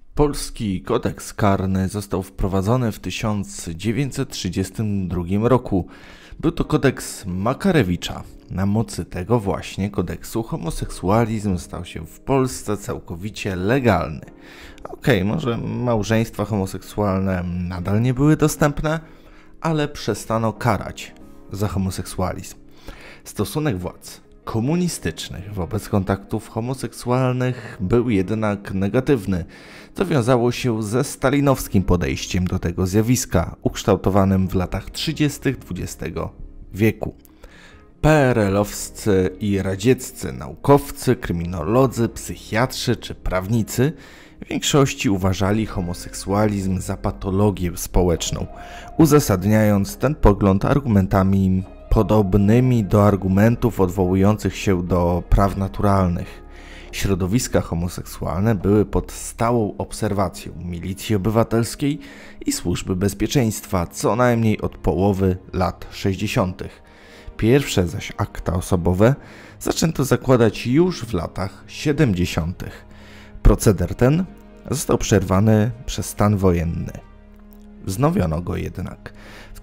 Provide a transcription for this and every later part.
Polski kodeks karny został wprowadzony w 1932 roku. Był to kodeks Makarewicza. Na mocy tego właśnie kodeksu homoseksualizm stał się w Polsce całkowicie legalny. Może małżeństwa homoseksualne nadal nie były dostępne, ale przestano karać za homoseksualizm. Stosunek władz komunistycznych wobec kontaktów homoseksualnych był jednak negatywny, co wiązało się ze stalinowskim podejściem do tego zjawiska, ukształtowanym w latach 30. XX wieku. PRL-owscy i radzieccy naukowcy, kryminolodzy, psychiatrzy czy prawnicy w większości uważali homoseksualizm za patologię społeczną, uzasadniając ten pogląd argumentami podobnymi do argumentów odwołujących się do praw naturalnych. Środowiska homoseksualne były pod stałą obserwacją milicji obywatelskiej i służby bezpieczeństwa co najmniej od połowy lat 60. Pierwsze zaś akta osobowe zaczęto zakładać już w latach 70. Proceder ten został przerwany przez stan wojenny. Wznowiono go jednak. W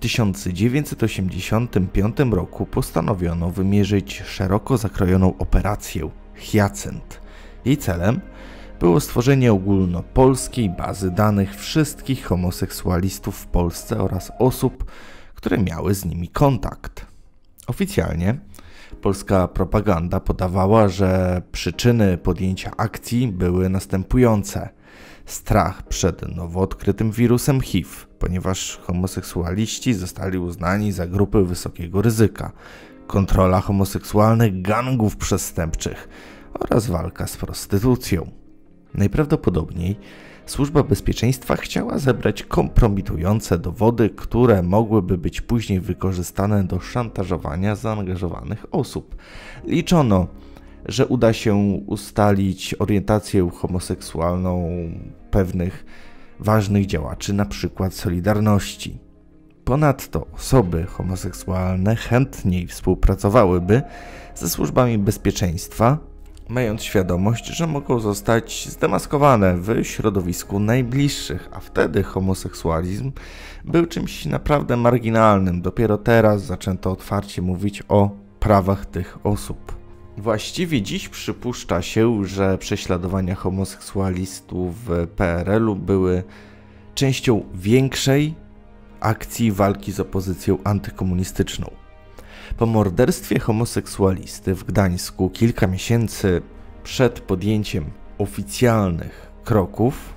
1985 roku postanowiono wymierzyć szeroko zakrojoną operację Hyacynt. Jej celem było stworzenie ogólnopolskiej bazy danych wszystkich homoseksualistów w Polsce oraz osób, które miały z nimi kontakt. Oficjalnie polska propaganda podawała, że przyczyny podjęcia akcji były następujące. Strach przed nowo odkrytym wirusem HIV, ponieważ homoseksualiści zostali uznani za grupy wysokiego ryzyka, kontrola homoseksualnych gangów przestępczych oraz walka z prostytucją. Najprawdopodobniej Służba Bezpieczeństwa chciała zebrać kompromitujące dowody, które mogłyby być później wykorzystane do szantażowania zaangażowanych osób. Liczono, że uda się ustalić orientację homoseksualną pewnych ważnych działaczy, np. Solidarności. Ponadto osoby homoseksualne chętniej współpracowałyby ze służbami bezpieczeństwa, mając świadomość, że mogą zostać zdemaskowane w środowisku najbliższych, a wtedy homoseksualizm był czymś naprawdę marginalnym. Dopiero teraz zaczęto otwarcie mówić o prawach tych osób. Właściwie dziś przypuszcza się, że prześladowania homoseksualistów w PRL-u były częścią większej akcji walki z opozycją antykomunistyczną. Po morderstwie homoseksualisty w Gdańsku kilka miesięcy przed podjęciem oficjalnych kroków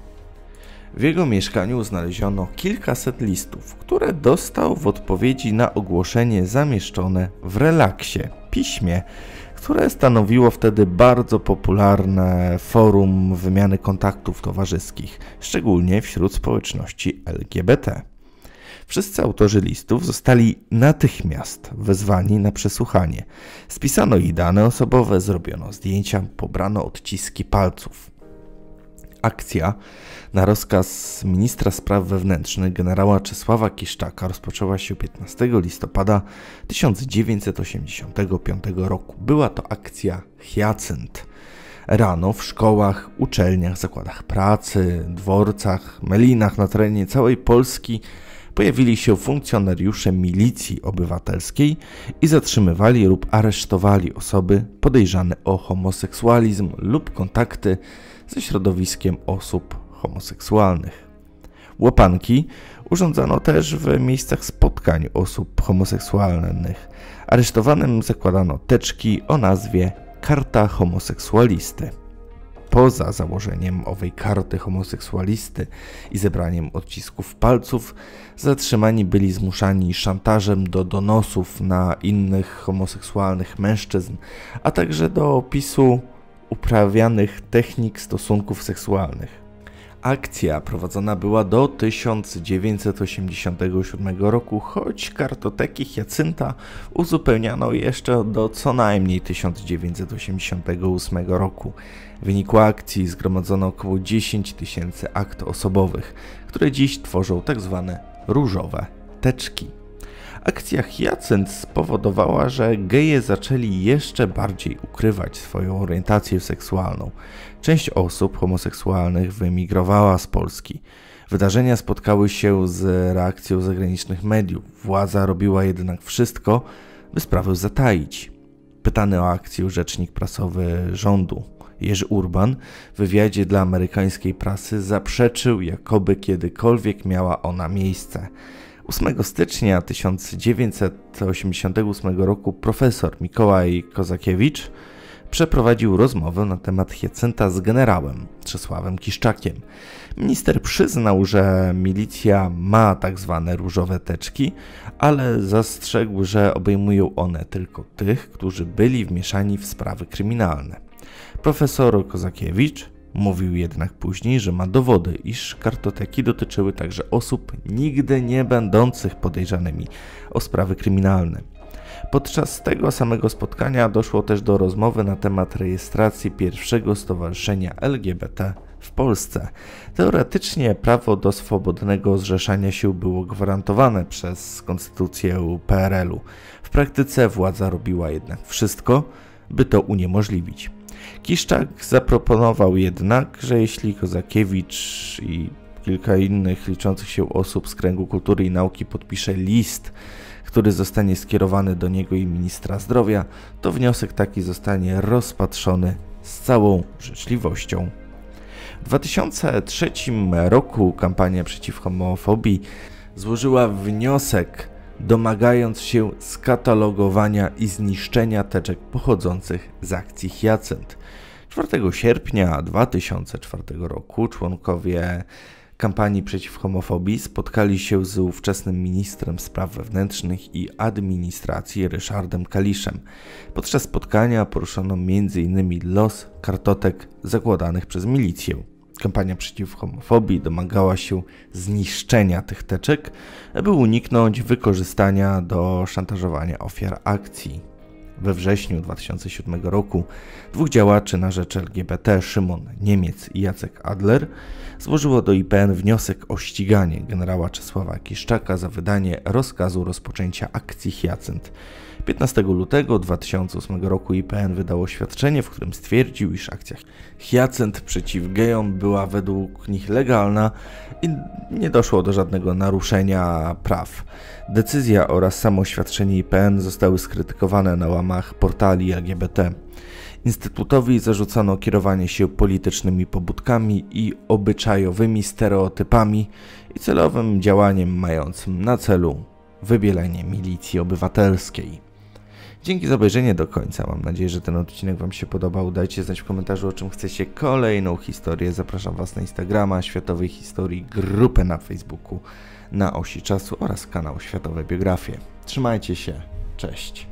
w jego mieszkaniu znaleziono kilkaset listów, które dostał w odpowiedzi na ogłoszenie zamieszczone w Relaksie, piśmie, które stanowiło wtedy bardzo popularne forum wymiany kontaktów towarzyskich, szczególnie wśród społeczności LGBT. Wszyscy autorzy listów zostali natychmiast wezwani na przesłuchanie. Spisano ich dane osobowe, zrobiono zdjęcia, pobrano odciski palców. Akcja na rozkaz ministra spraw wewnętrznych generała Czesława Kiszczaka rozpoczęła się 15 listopada 1985 roku. Była to akcja Hyacynt. Rano w szkołach, uczelniach, zakładach pracy, dworcach, melinach na terenie całej Polski pojawili się funkcjonariusze milicji obywatelskiej i zatrzymywali lub aresztowali osoby podejrzane o homoseksualizm lub kontakty ze środowiskiem osób homoseksualnych. Łapanki urządzano też w miejscach spotkań osób homoseksualnych. Aresztowanym zakładano teczki o nazwie Karta Homoseksualisty. Poza założeniem owej karty homoseksualisty i zebraniem odcisków palców, zatrzymani byli zmuszani szantażem do donosów na innych homoseksualnych mężczyzn, a także do opisu uprawianych technik stosunków seksualnych. Akcja prowadzona była do 1987 roku, choć kartoteki Hiacynta uzupełniano jeszcze do co najmniej 1988 roku. W wyniku akcji zgromadzono około 10 000 akt osobowych, które dziś tworzą tzw. różowe teczki. Akcja Hyacynt spowodowała, że geje zaczęli jeszcze bardziej ukrywać swoją orientację seksualną. Część osób homoseksualnych wyemigrowała z Polski. Wydarzenia spotkały się z reakcją zagranicznych mediów. Władza robiła jednak wszystko, by sprawę zataić. Pytany o akcję rzecznik prasowy rządu Jerzy Urban w wywiadzie dla amerykańskiej prasy zaprzeczył, jakoby kiedykolwiek miała ona miejsce. 8 stycznia 1988 roku profesor Mikołaj Kozakiewicz przeprowadził rozmowę na temat Hiacynta z generałem Czesławem Kiszczakiem. Minister przyznał, że milicja ma tak zwane różowe teczki, ale zastrzegł, że obejmują one tylko tych, którzy byli wmieszani w sprawy kryminalne. Profesor Kozakiewicz mówił jednak później, że ma dowody, iż kartoteki dotyczyły także osób nigdy nie będących podejrzanymi o sprawy kryminalne. Podczas tego samego spotkania doszło też do rozmowy na temat rejestracji pierwszego stowarzyszenia LGBT w Polsce. Teoretycznie prawo do swobodnego zrzeszania się było gwarantowane przez konstytucję PRL-u. W praktyce władza robiła jednak wszystko, by to uniemożliwić. Kiszczak zaproponował jednak, że jeśli Kozakiewicz i kilka innych liczących się osób z kręgu kultury i nauki podpisze list, który zostanie skierowany do niego i ministra zdrowia, to wniosek taki zostanie rozpatrzony z całą życzliwością. W 2003 roku kampania przeciw homofobii złożyła wniosek, domagając się skatalogowania i zniszczenia teczek pochodzących z akcji Hiacynt. 4 sierpnia 2004 roku członkowie kampanii przeciw homofobii spotkali się z ówczesnym ministrem spraw wewnętrznych i administracji Ryszardem Kaliszem. Podczas spotkania poruszono m.in. los kartotek zakładanych przez milicję. Kampania przeciw homofobii domagała się zniszczenia tych teczek, aby uniknąć wykorzystania do szantażowania ofiar akcji. We wrześniu 2007 roku dwóch działaczy na rzecz LGBT, Szymon Niemiec i Jacek Adler, złożyło do IPN wniosek o ściganie generała Czesława Kiszczaka za wydanie rozkazu rozpoczęcia akcji Hiacynt. 15 lutego 2008 roku IPN wydało oświadczenie, w którym stwierdził, iż akcja Hiacynt przeciw gejom była według nich legalna i nie doszło do żadnego naruszenia praw. Decyzja oraz samo oświadczenie IPN zostały skrytykowane na łamach portali LGBT. Instytutowi zarzucono kierowanie się politycznymi pobudkami i obyczajowymi stereotypami i celowym działaniem mającym na celu wybielenie milicji obywatelskiej. Dzięki za obejrzenie do końca. Mam nadzieję, że ten odcinek Wam się podobał. Dajcie znać w komentarzu, o czym chcecie kolejną historię. Zapraszam Was na Instagrama Światowej Historii, grupę na Facebooku Na Osi Czasu oraz kanał Światowe Biografie. Trzymajcie się. Cześć.